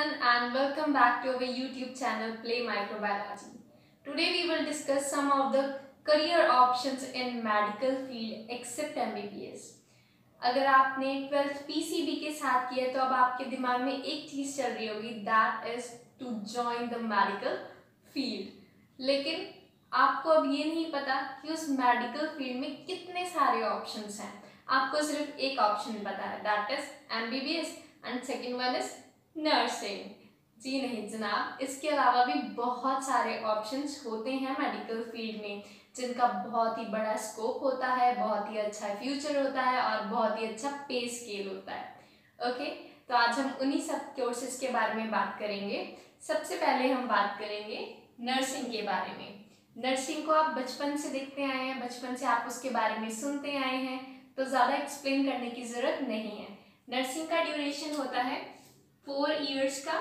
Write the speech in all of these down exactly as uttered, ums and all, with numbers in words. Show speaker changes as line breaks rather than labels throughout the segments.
everyone and welcome back to our YouTube channel Play Microbiology. Today we will discuss some of the career options in medical field except M B B S. अगर आपने twelfth P C B के साथ किया तो अब आपके दिमाग में एक चीज चल रही होगी, that is to join the medical field. लेकिन आपको अब ये नहीं पता कि उस मेडिकल फील्ड में कितने सारे ऑप्शंस हैं. आपको सिर्फ एक ऑप्शन पता है, that is M B B S and second one is nursing. जी नहीं जनाब, इसके अलावा भी बहुत सारे ऑप्शंस होते हैं मेडिकल फील्ड में जिनका बहुत ही बड़ा स्कोप होता है, बहुत ही अच्छा फ्यूचर होता है और बहुत ही अच्छा पे स्केल होता है. ओके, तो आज हम उन्हीं सब कोर्सेज के बारे में बात करेंगे. सबसे पहले हम बात करेंगे नर्सिंग के बारे में. नर्सिंग को आप बचपन से देखते आए हैं, बचपन से आप उसके बारे में सुनते आए हैं, तो ज़्यादा एक्सप्लेन करने की ज़रूरत नहीं है. नर्सिंग का ड्यूरेशन होता है फोर इयर्स का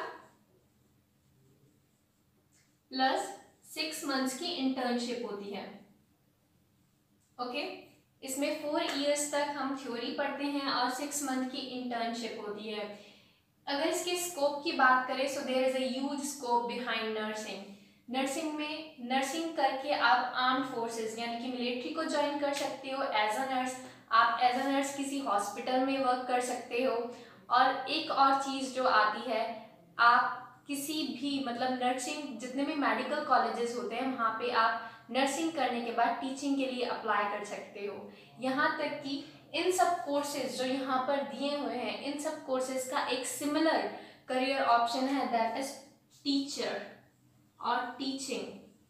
प्लस सिक्स मंथ्स की इंटर्नशिप होती है. ओके, इसमें फोर इयर्स तक हम थ्योरी पढ़ते हैं और सिक्स मंथ की इंटर्नशिप होती है. अगर इसके स्कोप की बात करें so there is a huge scope behind nursing. Nursing में नर्सिंग करके आप आर्म्ड फोर्सेस यानी कि मिलिट्री को ज्वाइन कर सकते हो एज अ नर्स. आप एज अ नर्स किसी हॉस्पिटल में वर्क कर सकते हो. और एक और चीज़ जो आती है, आप किसी भी मतलब नर्सिंग जितने भी मेडिकल कॉलेजेस होते हैं वहाँ पे आप नर्सिंग करने के बाद टीचिंग के लिए अप्लाई कर सकते हो. यहाँ तक कि इन सब कोर्सेज जो यहाँ पर दिए हुए हैं, इन सब कोर्सेज का एक सिमिलर करियर ऑप्शन है, दैट इज टीचर और टीचिंग.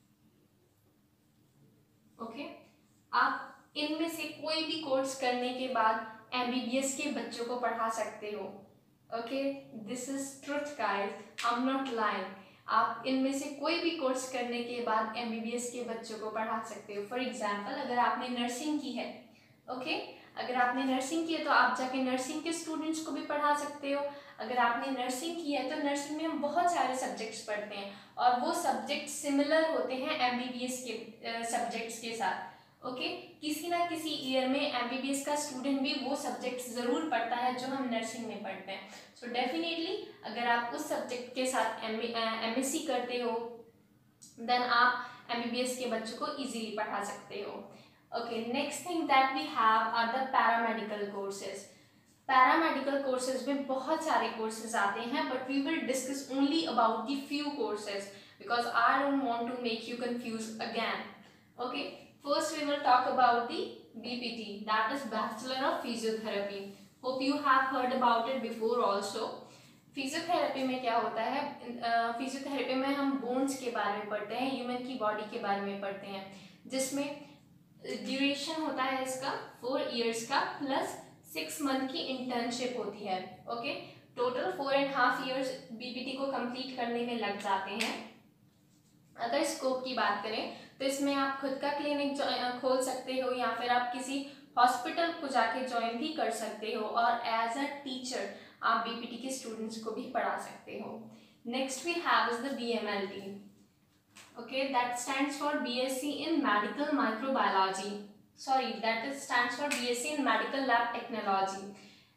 ओके, आप इनमें से कोई भी कोर्स करने के बाद M B B S के बच्चों को पढ़ा सकते हो. Okay, this is truth guys, I am not lying. आप इनमें से कोई भी कोर्स करने के बाद M B B S के बच्चों को पढ़ा सकते हो. फॉर एग्जांपल, अगर आपने नर्सिंग की है, ओके okay? अगर आपने नर्सिंग की है तो आप जाके नर्सिंग के स्टूडेंट्स को भी पढ़ा सकते हो. अगर आपने नर्सिंग की है तो नर्सिंग में हम बहुत सारे सब्जेक्ट्स पढ़ते हैं और वो सब्जेक्ट सिमिलर होते हैं M B B S के सब्जेक्ट्स के साथ. Okay okay? किसी ना किसी ईयर में M B B S का स्टूडेंट भी वो सब्जेक्ट ज़रूर पढ़ता है जो हम नर्सिंग में पढ़ते हैं. सो so डेफिनेटली अगर आप उस सब्जेक्ट के साथ एम एस सी करते हो देन आप M B B S के बच्चों को इजीली पढ़ा सकते हो. Okay, next thing that we have are the paramedical courses. Paramedical courses में बहुत सारे कोर्सेज आते हैं, but we will discuss only about the few courses because I don't want to make you confuse again. Okay, first we will talk about the B P T, that is Bachelor of Physiotherapy. Hope you have heard about it before also. Physiotherapy में क्या होता है, physiotherapy में हम bones के बारे में पढ़ते हैं, ह्यूमन की बॉडी के बारे में पढ़ते हैं, जिसमें ड्यूरेशन होता है इसका फोर इयर्स का प्लस सिक्स मंथ की इंटर्नशिप होती है. Okay, total four and half years B P T को कंप्लीट करने में लग जाते हैं. अगर स्कोप की बात करें तो इसमें आप खुद का क्लिनिक खोल सकते हो या फिर आप किसी हॉस्पिटल को जाके ज्वाइन भी कर सकते हो और एज अ टीचर आप B P T के स्टूडेंट्स को भी पढ़ा सकते हो. Next we have is the B M L T. Okay, that stands for B S c in medical microbiology. Sorry, that is stands for B S c in medical lab technology.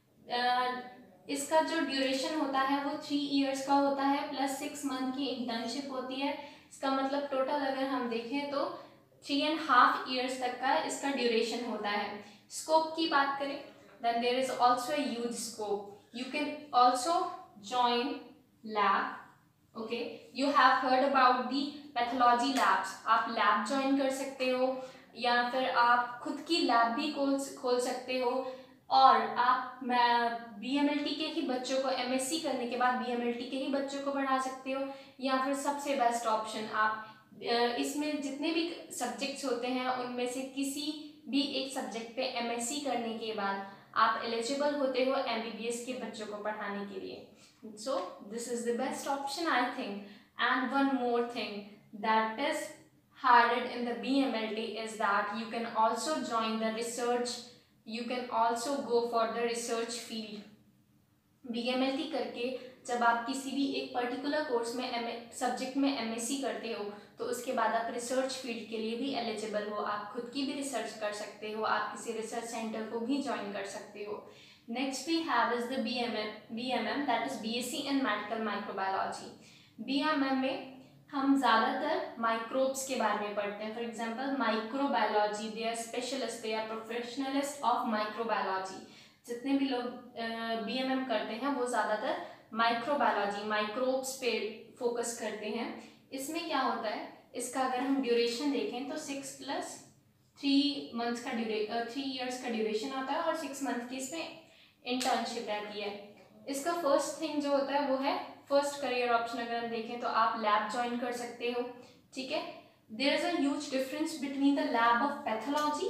इसका जो duration होता है वो three years का होता है plus six month की internship होती है. इसका मतलब टोटल अगर हम देखें तो थ्री एंड हाफ इयर्स तक का इसका ड्यूरेशन होता है. स्कोप की बात करें then there is also a huge scope. You can also join lab. Okay, you have heard about the pathology labs. आप लैब ज्वाइन कर सकते हो या फिर आप खुद की लैब भी खोल खोल सकते हो और आप B M L T के ही बच्चों को M S c करने के बाद B M L T के ही बच्चों को पढ़ा सकते हो. या फिर सबसे बेस्ट ऑप्शन, आप इसमें जितने भी सब्जेक्ट्स होते हैं उनमें से किसी भी एक सब्जेक्ट पे M S c करने के बाद आप एलिजिबल होते हो M B B S के बच्चों को पढ़ाने के लिए. So this is the best option I think. And one more thing that is added in the B M L T is that you can also join the research. You can also go for the research field. B M L T करके जब आप किसी भी एक particular course में subject में M S c करते हो तो उसके बाद आप रिसर्च फील्ड के लिए भी एलिजिबल हो. आप खुद की भी रिसर्च कर सकते हो, आप किसी रिसर्च सेंटर को भी ज्वाइन कर सकते हो. Next we have is the B M M, B M M that is B S c in Medical Microbiology. B M M में हम ज़्यादातर माइक्रोब्स के बारे में पढ़ते हैं. For example microbiology, they are specialist, they are professionalist of microbiology. जितने भी लोग बी एम एम करते हैं वो ज़्यादातर माइक्रोबायोलॉजी, माइक्रोब्स पे फोकस करते हैं. इसमें क्या होता है, इसका अगर हम ड्यूरेशन देखें तो सिक्स प्लस थ्री मंथ्स का ड्यूरे थ्री ईयर्स का ड्यूरेशन होता है और सिक्स मंथ की इसमें इंटर्नशिप रहती है. इसका फर्स्ट थिंग जो होता है वो है फर्स्ट करियर ऑप्शन. अगर हम देखें तो आप लैब ज्वाइन कर सकते हो. ठीक है, there is a huge difference between the lab of pathology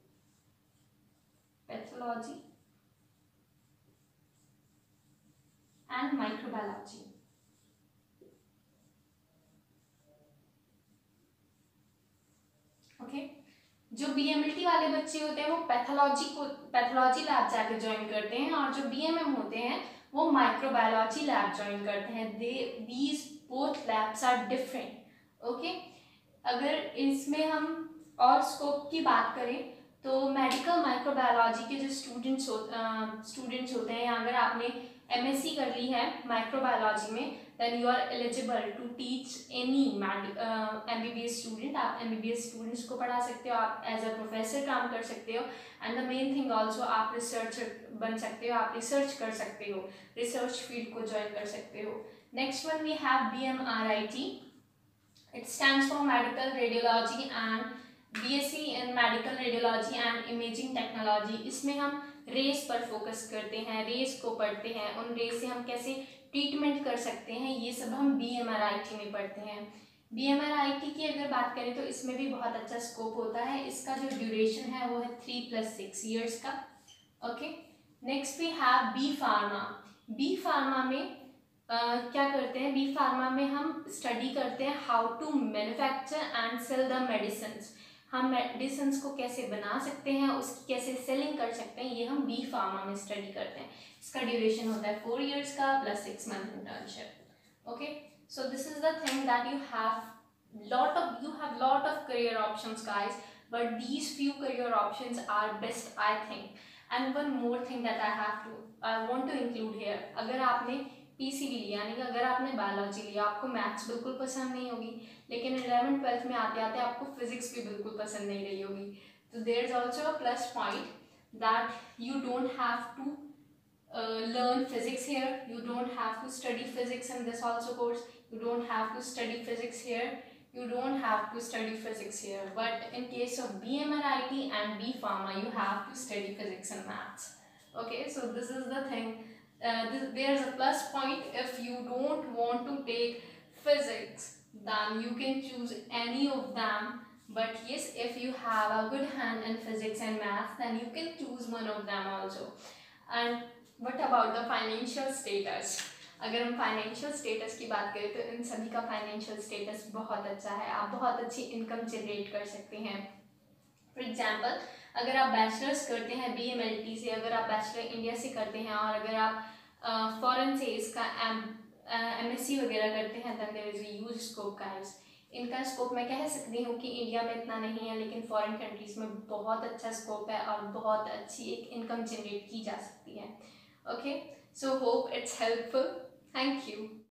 pathology and microbiology. Okay, जो बी एम एल टी वाले बच्चे होते हैं वो पैथोलॉजी को पैथोलॉजी लैब जाके ज्वाइन करते हैं, और जो बी एम एम होते हैं वो माइक्रोबायोलॉजी लैब ज्वाइन करते हैं. They these both labs are different. Okay, अगर इसमें हम और स्कोप की बात करें तो मेडिकल माइक्रोबायोलॉजी के जो स्टूडेंट्स हो स्टूडेंट्स होते हैं, या अगर आपने एम एस सी कर ली है माइक्रोबायोलॉजी में, then you are eligible to teach any M B B S student. आप M B B S students को पढ़ा सकते हो, आप एज अ प्रोफेसर काम कर सकते हो, and the main thing also आप रिसर्चर बन सकते हो, आप रिसर्च कर सकते हो, रिसर्च फील्ड को ज्वाइन कर सकते हो. Next one we have B M R I T. It stands for medical radiology and B S C in medical radiology and imaging technology. इसमें हम रेस पर फोकस करते हैं, रेस को पढ़ते हैं, उन रेस से हम कैसे ट्रीटमेंट कर सकते हैं, ये सब हम B M R I T में पढ़ते हैं. B M R I T की अगर बात करें तो इसमें भी बहुत अच्छा स्कोप होता है. इसका जो ड्यूरेशन है वो है थ्री प्लस सिक्स ईयर्स का. Okay, next we have B pharma. B pharma में uh, क्या करते हैं, बी फार्मा में हम स्टडी करते हैं how to manufacture and sell the medicines. हम मेडिसिन को कैसे बना सकते हैं, उसकी कैसे सेलिंग कर सकते हैं, ये हम बी फार्मा में स्टडी करते हैं. इसका ड्यूरेशन होता है फोर इयर्स का plus six month internship. Okay, so this is the thing that you have lot of you have lot of career options guys, but these few career options are best I think. And one more thing that I have to I want to include here. अगर आपने P C B लिया, यानी कि अगर आपने biology लिया, आपको maths बिल्कुल पसंद नहीं होगी, लेकिन इलेवन ट्वेल्थ में आते आते आपको फिजिक्स भी बिल्कुल पसंद नहीं रही होगी. तो there is also a plus point that you don't have to learn physics here, you don't have to study physics in this also course, you don't have to study physics here, you don't have to study physics here, but in case of B M R I T and B Pharma you have to study physics and maths. Okay, so this is the thing. Uh, this, there's a plus point. If you don't want to take physics, then you can choose any of them, but yes, if you have a good hand in physics and math, then you can choose one of them also. And what about the financial status? अगर हम financial status की बात करें तो इन सभी का financial status बहुत अच्छा है. आप बहुत अच्छी इनकम जनरेट कर सकते हैं. फॉर एग्जांपल, अगर आप बैचलर्स करते हैं बी एम एल टी से, अगर आप बैचलर इंडिया से करते हैं, और अगर आप फॉरेन uh, से इसका एम एम एस सी वगैरह करते हैं, then there is a huge scope guys. इनका स्कोप मैं कह सकती हूँ कि इंडिया में इतना नहीं है, लेकिन फॉरेन कंट्रीज़ में बहुत अच्छा स्कोप है और बहुत अच्छी एक इनकम जनरेट की जा सकती है. Okay, so hope it's helpful. Thank you.